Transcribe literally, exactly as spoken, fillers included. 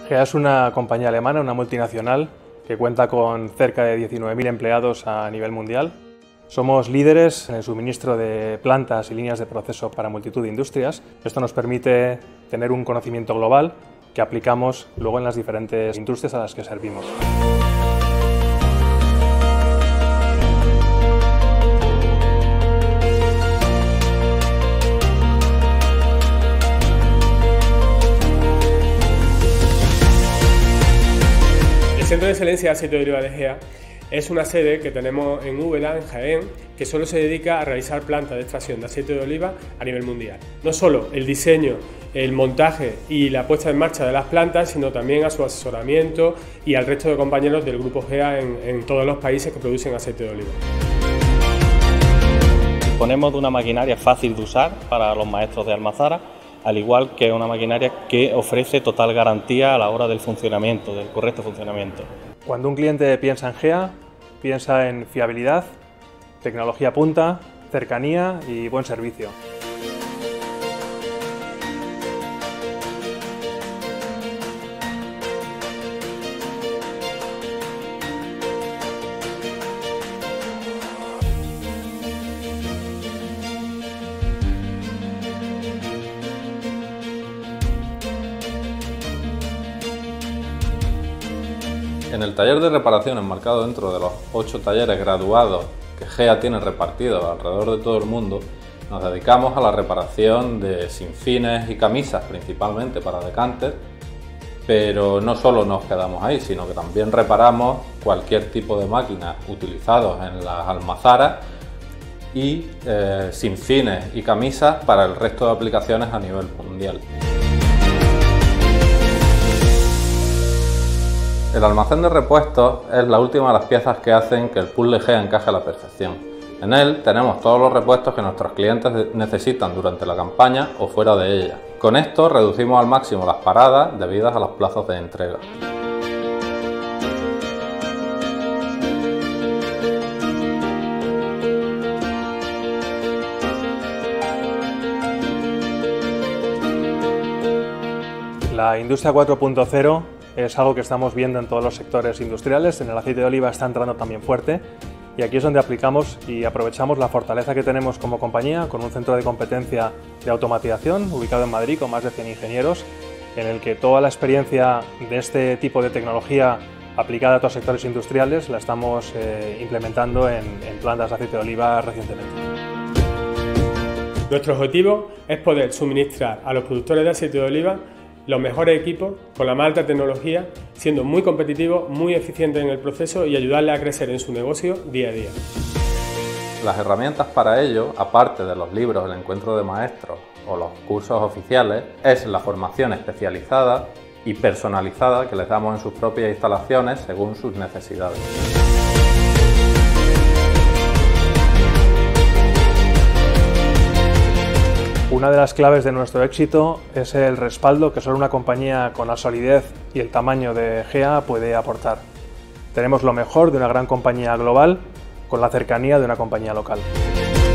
GEA es una compañía alemana, una multinacional, que cuenta con cerca de diecinueve mil empleados a nivel mundial. Somos líderes en el suministro de plantas y líneas de proceso para multitud de industrias. Esto nos permite tener un conocimiento global que aplicamos luego en las diferentes industrias a las que servimos. El Centro de Excelencia de Aceite de Oliva de GEA es una sede que tenemos en Úbeda, en Jaén, que solo se dedica a realizar plantas de extracción de aceite de oliva a nivel mundial. No solo el diseño, el montaje y la puesta en marcha de las plantas, sino también a su asesoramiento y al resto de compañeros del grupo GEA en, en todos los países que producen aceite de oliva. Disponemos de una maquinaria fácil de usar para los maestros de almazara, al igual que una maquinaria que ofrece total garantía a la hora del funcionamiento, del correcto funcionamiento. Cuando un cliente piensa en GEA, piensa en fiabilidad, tecnología punta, cercanía y buen servicio. En el taller de reparación enmarcado dentro de los ocho talleres graduados que GEA tiene repartidos alrededor de todo el mundo, nos dedicamos a la reparación de sinfines y camisas, principalmente para decanter, pero no solo nos quedamos ahí, sino que también reparamos cualquier tipo de máquinas utilizados en las almazaras y eh, sinfines y camisas para el resto de aplicaciones a nivel mundial. El almacén de repuestos es la última de las piezas que hacen que el puzzle GEA encaje a la perfección. En él tenemos todos los repuestos que nuestros clientes necesitan durante la campaña o fuera de ella. Con esto reducimos al máximo las paradas debidas a los plazos de entrega. La industria cuatro punto cero es algo que estamos viendo en todos los sectores industriales. En el aceite de oliva está entrando también fuerte y aquí es donde aplicamos y aprovechamos la fortaleza que tenemos como compañía con un centro de competencia de automatización ubicado en Madrid con más de cien ingenieros, en el que toda la experiencia de este tipo de tecnología aplicada a otros sectores industriales la estamos eh, implementando en, en plantas de aceite de oliva recientemente. Nuestro objetivo es poder suministrar a los productores de aceite de oliva los mejores equipos, con la más alta tecnología, siendo muy competitivos, muy eficientes en el proceso y ayudarle a crecer en su negocio día a día. Las herramientas para ello, aparte de los libros, el encuentro de maestros o los cursos oficiales, es la formación especializada y personalizada que les damos en sus propias instalaciones según sus necesidades. Una de las claves de nuestro éxito es el respaldo que solo una compañía con la solidez y el tamaño de GEA puede aportar. Tenemos lo mejor de una gran compañía global con la cercanía de una compañía local.